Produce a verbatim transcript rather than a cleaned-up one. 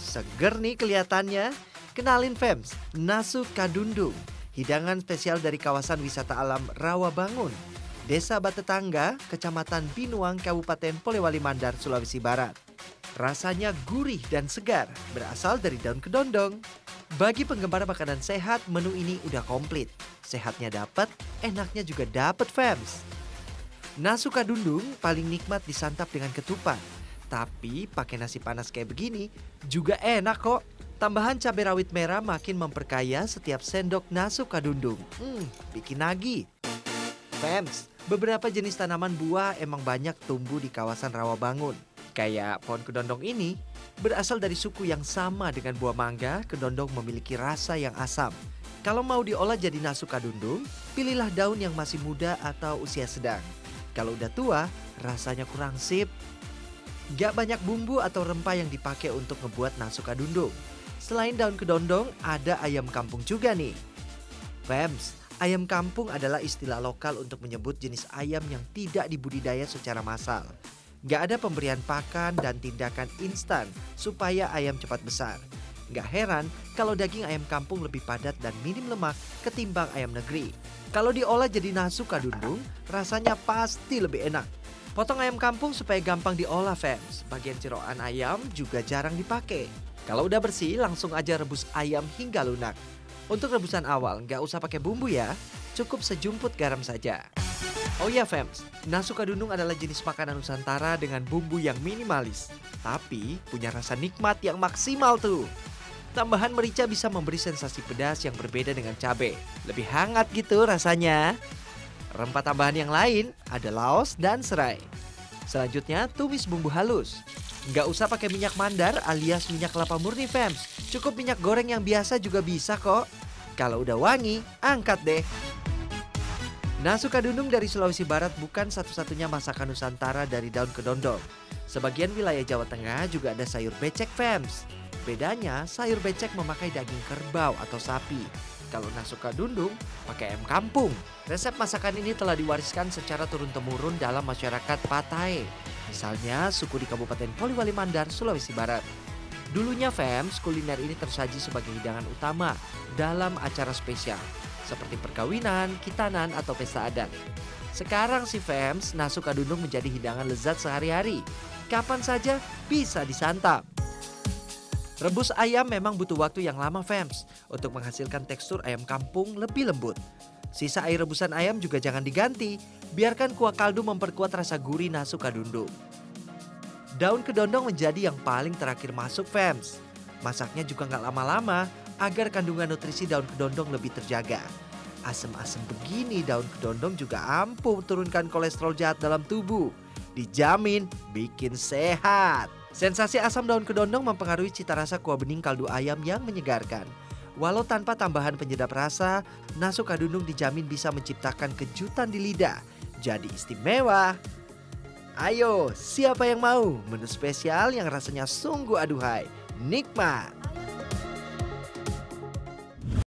seger nih kelihatannya. Kenalin Fems, Nasu Kadundung, hidangan spesial dari kawasan wisata alam Rawabangun, Desa Batetangga, Kecamatan Binuang, Kabupaten Polewali Mandar, Sulawesi Barat. Rasanya gurih dan segar, berasal dari daun kedondong. Bagi penggemar makanan sehat, menu ini udah komplit. Sehatnya dapat, enaknya juga dapat Fems. Nasu Kadundung paling nikmat disantap dengan ketupat. Tapi pakai nasi panas kayak begini juga enak kok. Tambahan cabai rawit merah makin memperkaya setiap sendok nasu kadundung. Hmm, bikin nagih. Fems, beberapa jenis tanaman buah emang banyak tumbuh di kawasan Rawabangun. Kayak pohon kedondong ini berasal dari suku yang sama dengan buah mangga. Kedondong memiliki rasa yang asam. Kalau mau diolah jadi nasu kadundung, pilihlah daun yang masih muda atau usia sedang. Kalau udah tua, rasanya kurang sip. Gak banyak bumbu atau rempah yang dipakai untuk ngebuat nasu kadundung. Selain daun kedondong, ada ayam kampung juga nih. Fems, ayam kampung adalah istilah lokal untuk menyebut jenis ayam yang tidak dibudidaya secara massal. Gak ada pemberian pakan dan tindakan instan supaya ayam cepat besar. Gak heran kalau daging ayam kampung lebih padat dan minim lemak ketimbang ayam negeri. Kalau diolah jadi nasu kadundung, rasanya pasti lebih enak. Potong ayam kampung supaya gampang diolah, Fems. Bagian jeroan ayam juga jarang dipakai. Kalau udah bersih, langsung aja rebus ayam hingga lunak. Untuk rebusan awal, nggak usah pakai bumbu ya. Cukup sejumput garam saja. Oh ya, Fems, nasu kadundung adalah jenis makanan Nusantara dengan bumbu yang minimalis. Tapi punya rasa nikmat yang maksimal tuh. Tambahan merica bisa memberi sensasi pedas yang berbeda dengan cabai. Lebih hangat gitu rasanya. Rempah tambahan yang lain ada laos dan serai. Selanjutnya tumis bumbu halus. Nggak usah pakai minyak mandar alias minyak kelapa murni, Fems. Cukup minyak goreng yang biasa juga bisa kok. Kalau udah wangi, angkat deh. Nasu kadundung dari Sulawesi Barat bukan satu-satunya masakan Nusantara dari daun kedondong. Sebagian wilayah Jawa Tengah juga ada sayur becek, Fems. Bedanya sayur becek memakai daging kerbau atau sapi. Kalau nasu kadundung pakai ayam kampung. Resep masakan ini telah diwariskan secara turun-temurun dalam masyarakat Patae. Misalnya suku di Kabupaten Polewali Mandar, Sulawesi Barat. Dulunya Fems, kuliner ini tersaji sebagai hidangan utama dalam acara spesial. Seperti perkawinan, kitanan, atau pesta adat. Sekarang si Fems, nasu kadundung menjadi hidangan lezat sehari-hari. Kapan saja bisa disantap. Rebus ayam memang butuh waktu yang lama, Fems, untuk menghasilkan tekstur ayam kampung lebih lembut. Sisa air rebusan ayam juga jangan diganti, biarkan kuah kaldu memperkuat rasa gurih nasu kadundung. Daun kedondong menjadi yang paling terakhir masuk, Fems. Masaknya juga nggak lama-lama agar kandungan nutrisi daun kedondong lebih terjaga. Asem-asem begini daun kedondong juga ampuh turunkan kolesterol jahat dalam tubuh. Dijamin bikin sehat. Sensasi asam daun kedondong mempengaruhi cita rasa kuah bening kaldu ayam yang menyegarkan. Walau tanpa tambahan penyedap rasa, nasu kadundung dijamin bisa menciptakan kejutan di lidah. Jadi istimewa. Ayo, siapa yang mau menu spesial yang rasanya sungguh aduhai, nikmat.